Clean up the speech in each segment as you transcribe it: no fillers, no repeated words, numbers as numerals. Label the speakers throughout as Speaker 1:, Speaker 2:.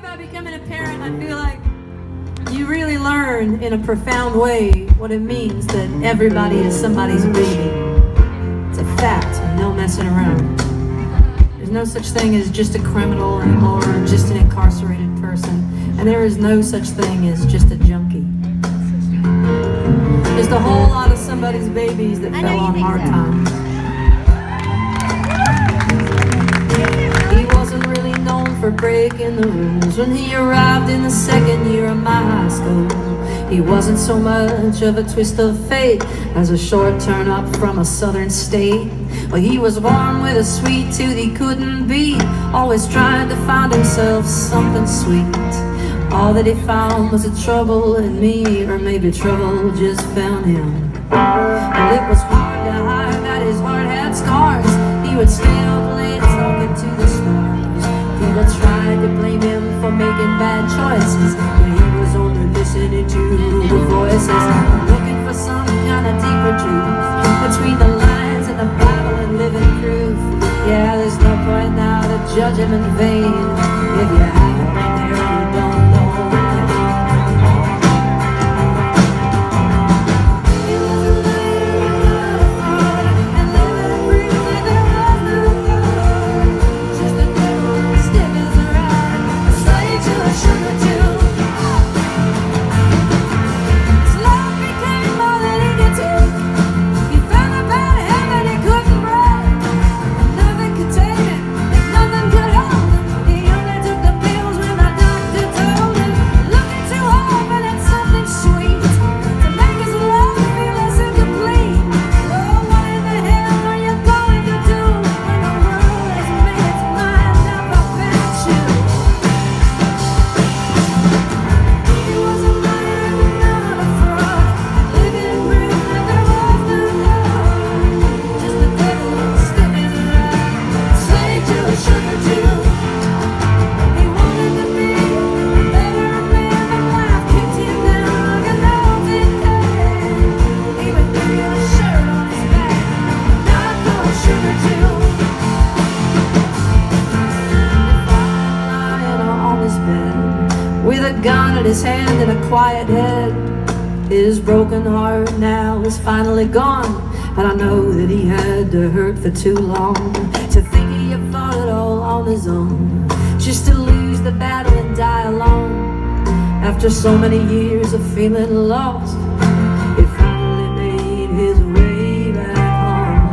Speaker 1: about becoming a parent, I feel like you really learn in a profound way what it means that everybody is somebody's baby. It's a fact, no messing around. There's no such thing as just a criminal anymore, or just an incarcerated person, and there is no such thing as just a junkie. There's a whole lot of somebody's babies that fell on hard times. He wasn't really known for breaking the rules when he arrived in the second year of my high school. He wasn't so much of a twist of fate as a short turn up from a southern state. Well, he was born with a sweet tooth he couldn't beat, always trying to find himself something sweet. All that he found was a trouble in me, or maybe trouble just found him. Well, it was hard to hide that his heart had scars. He would stay up late talking to the stars. People tried to blame him for making bad choices, but he was only listening to the voices, looking for some kind of deeper truth between the lines in the Bible and living proof. Yeah, there's no point now to judge him in vain. If you haven't been there, you don't know. With a gun in his hand and a quiet head, his broken heart now is finally gone. And I know that he had to hurt for too long to think he had fought it all on his own, just to lose the battle and die alone. After so many years of feeling lost, he finally made his way back home.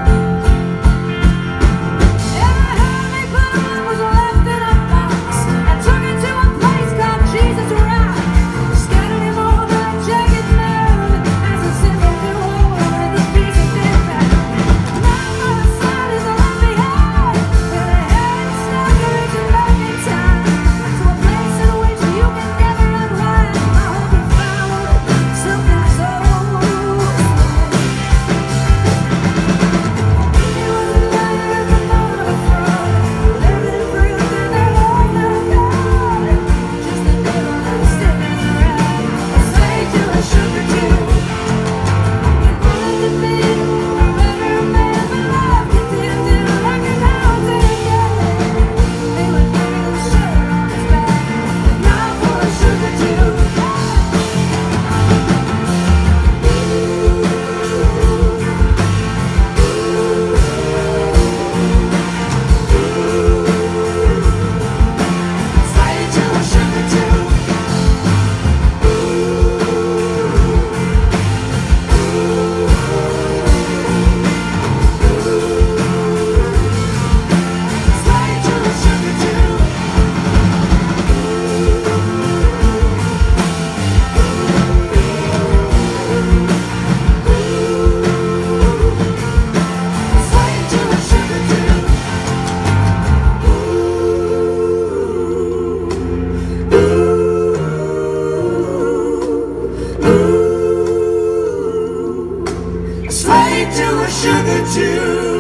Speaker 1: Every hand they put him in was left in a box and took it to a place called Jesus Rock. Scattered him over a jagged mound as a symbol to hold with a piece of thin back. Now for the sun is left behind, where the head is stuck or it's back in time, to a place in which you can never unwind. I hope you found something so
Speaker 2: Slave to a sugar tooth.